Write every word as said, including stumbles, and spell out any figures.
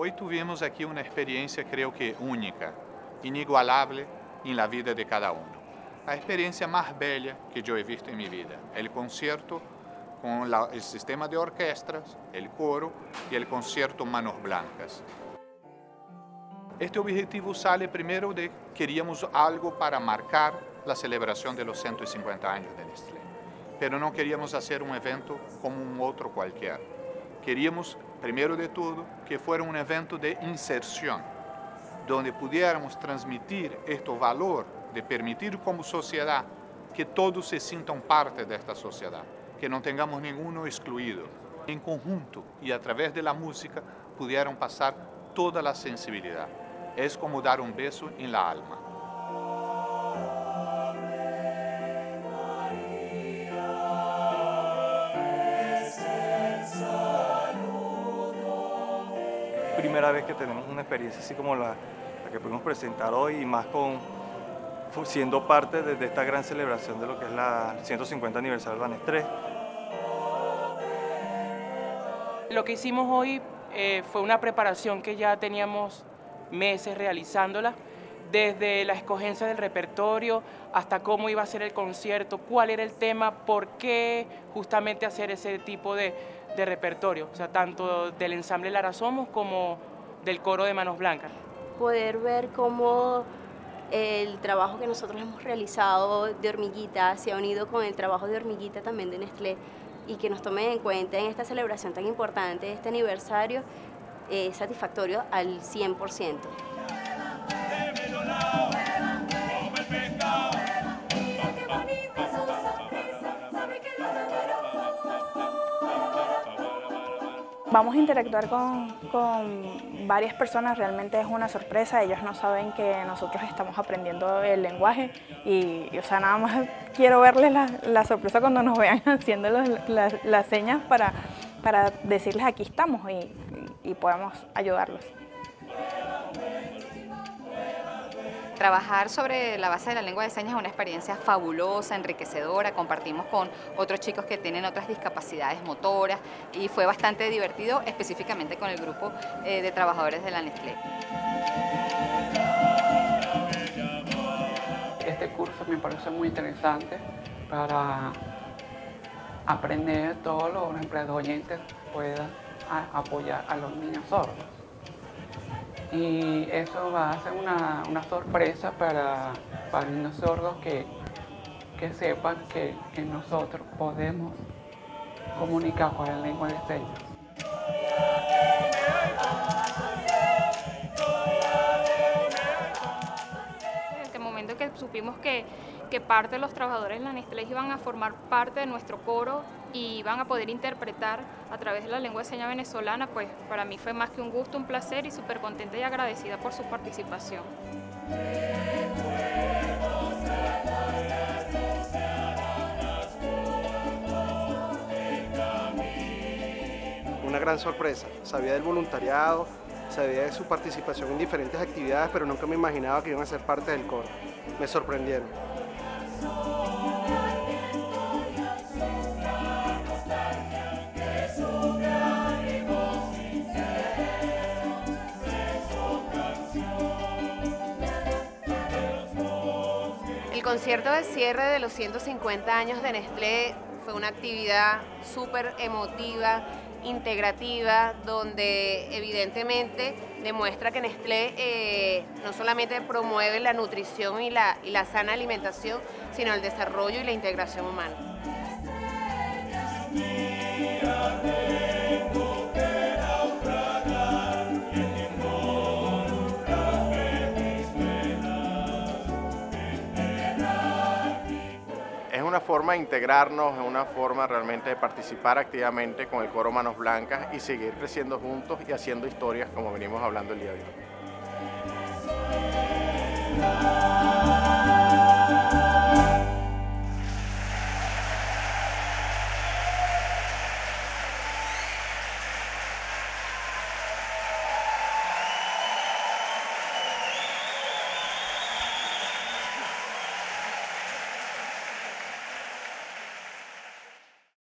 Hoy tuvimos aquí una experiencia creo que única, inigualable en la vida de cada uno. La experiencia más bella que yo he visto en mi vida, el concierto con la, el sistema de orquestas, el coro y el concierto Manos Blancas. Este objetivo sale primero de que queríamos algo para marcar la celebración de los ciento cincuenta años de Nestlé, pero no queríamos hacer un evento como un otro cualquiera. Queríamos, primero de todo, que fuera un evento de inserción, donde pudiéramos transmitir este valor de permitir como sociedad que todos se sientan parte de esta sociedad, que no tengamos ninguno excluido. En conjunto y a través de la música pudieran pasar toda la sensibilidad. Es como dar un beso en la alma. Primera vez que tenemos una experiencia así como la, la que pudimos presentar hoy, y más con siendo parte de, de esta gran celebración de lo que es la ciento cincuenta aniversario de la Nestlé. Lo que hicimos hoy eh, fue una preparación que ya teníamos meses realizándola, desde la escogencia del repertorio hasta cómo iba a ser el concierto, cuál era el tema, por qué justamente hacer ese tipo de, de repertorio, o sea, tanto del ensamble Lara Somos como del coro de Manos Blancas. Poder ver cómo el trabajo que nosotros hemos realizado de Hormiguita se ha unido con el trabajo de Hormiguita también de Nestlé, y que nos tomen en cuenta en esta celebración tan importante, este aniversario, es satisfactorio al cien por ciento. Vamos a interactuar con, con varias personas, realmente es una sorpresa, ellos no saben que nosotros estamos aprendiendo el lenguaje y, y o sea, nada más quiero verles la, la sorpresa cuando nos vean haciendo los, las, las señas para, para decirles aquí estamos y, y, y podemos ayudarlos. Trabajar sobre la base de la lengua de señas es una experiencia fabulosa, enriquecedora. Compartimos con otros chicos que tienen otras discapacidades motoras y fue bastante divertido, específicamente con el grupo eh, de trabajadores de la Nestlé. Este curso me parece muy interesante para aprender todos los empleados oyentes puedan a, apoyar a los niños sordos. Y eso va a ser una, una sorpresa para, para los niños sordos que, que sepan que, que nosotros podemos comunicar con la lengua de señas. Desde el momento que supimos que, que parte de los trabajadores de la Nestlé iban a formar parte de nuestro coro y iban a poder interpretar a través de la lengua de señas venezolana, pues para mí fue más que un gusto, un placer y súper contenta y agradecida por su participación. Una gran sorpresa, sabía del voluntariado, sabía de su participación en diferentes actividades, pero nunca me imaginaba que iban a ser parte del coro. Me sorprendieron. El concierto de cierre de los ciento cincuenta años de Nestlé fue una actividad súper emotiva, integrativa, donde evidentemente demuestra que Nestlé eh, no solamente promueve la nutrición y la, y la sana alimentación, sino el desarrollo y la integración humana. Es una forma de integrarnos, es una forma realmente de participar activamente con el coro Manos Blancas y seguir creciendo juntos y haciendo historias como venimos hablando el día de hoy.